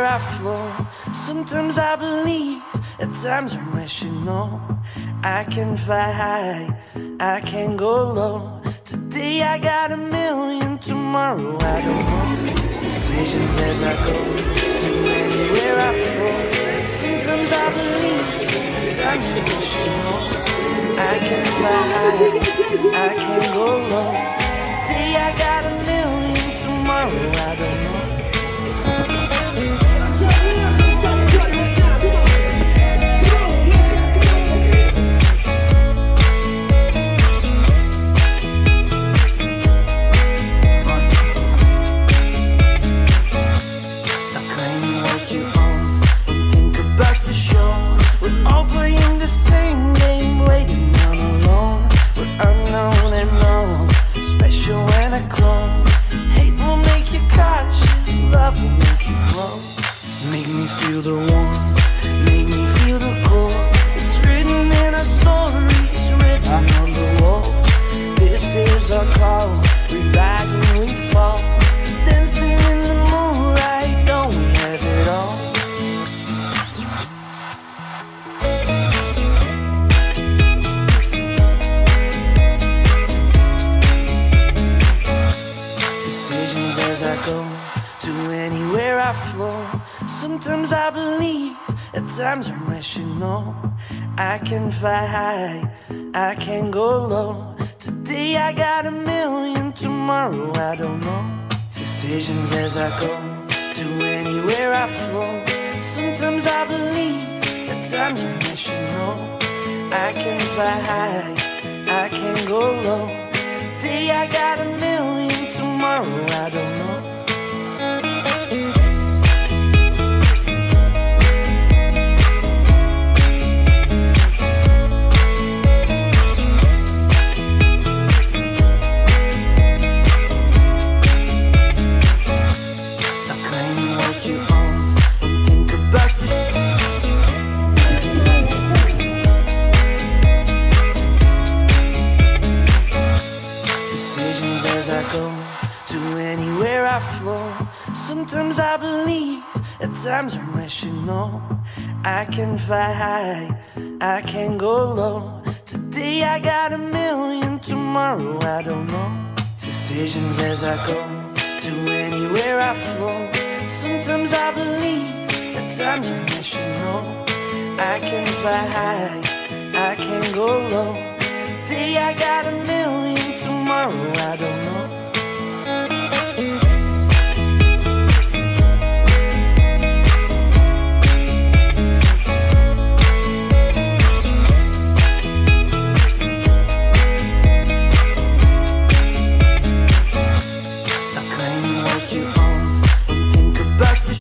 I flow. Sometimes I believe, at times I'm rational. I can fly high, I can go low. Today I got a million, tomorrow I don't know. Decisions as I go, to anywhere I flow. Sometimes I believe, at times I'm rational. I can fly high, I can go low. Today I got a million, tomorrow I don't know. Feel the warmth, make me feel the cold. It's written in our stories, written on the walls. This is our call, we rise and we fall. Dancing in the moonlight, don't we have it all? Decisions as I go, to anywhere I flow. Sometimes I believe, at times I'm rational. I can fly high, I can go low. Today I got a million, tomorrow I don't know. Decisions as I go, to anywhere I flow. Sometimes I believe, at times I'm rational. I can fly high, I can go low. Today I got a million, tomorrow I don't know. Sometimes I believe, at times I'm rational. I can fly high, I can go low. Today I got a million, tomorrow I don't know. Decisions as I go, to anywhere I flow. Sometimes I believe, at times I'm rational. I can fly high, I can go low. Today I got a million.